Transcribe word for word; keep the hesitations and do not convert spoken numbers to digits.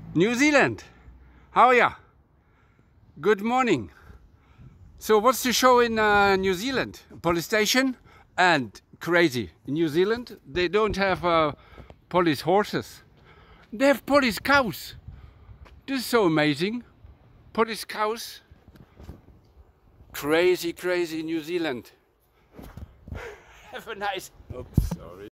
New Zealand, how are ya? Good morning. So what's the show in uh, New Zealand? Police station and crazy. In New Zealand they don't have uh, police horses. They have police cows. This is so amazing. Police cows. Crazy, crazy New Zealand. Have a nice... Oops, sorry.